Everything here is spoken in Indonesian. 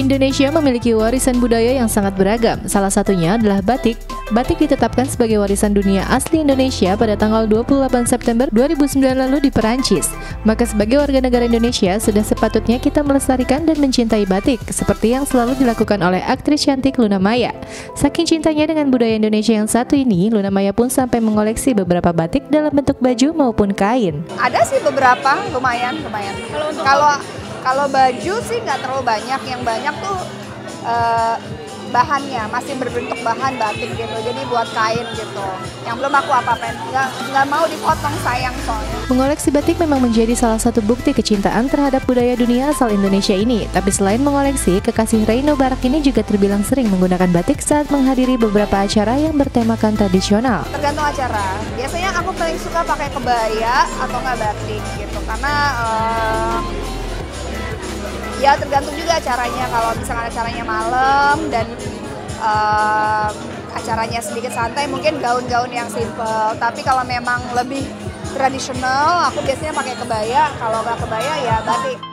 Indonesia memiliki warisan budaya yang sangat beragam. Salah satunya adalah batik. Batik ditetapkan sebagai warisan dunia asli Indonesia pada tanggal 28 September 2009 lalu di Perancis. Maka sebagai warga negara Indonesia, sudah sepatutnya kita melestarikan dan mencintai batik, seperti yang selalu dilakukan oleh aktris cantik Luna Maya. Saking cintanya dengan budaya Indonesia yang satu ini, Luna Maya pun sampai mengoleksi beberapa batik dalam bentuk baju maupun kain. Ada sih beberapa, lumayan. Kalau baju sih nggak terlalu banyak, yang banyak tuh bahannya masih berbentuk bahan batik gitu, jadi buat kain gitu. Yang belum aku apa-apain, nggak mau dipotong, sayang soalnya. Mengoleksi batik memang menjadi salah satu bukti kecintaan terhadap budaya dunia asal Indonesia ini. Tapi selain mengoleksi, kekasih Reino Barak ini juga terbilang sering menggunakan batik saat menghadiri beberapa acara yang bertemakan tradisional. Tergantung acara. Biasanya aku paling suka pakai kebaya atau nggak batik gitu, karena ya tergantung juga acaranya. Kalau misalkan acaranya malam dan acaranya sedikit santai, mungkin gaun-gaun yang simple. Tapi kalau memang lebih tradisional, aku biasanya pakai kebaya. Kalau nggak kebaya ya batik.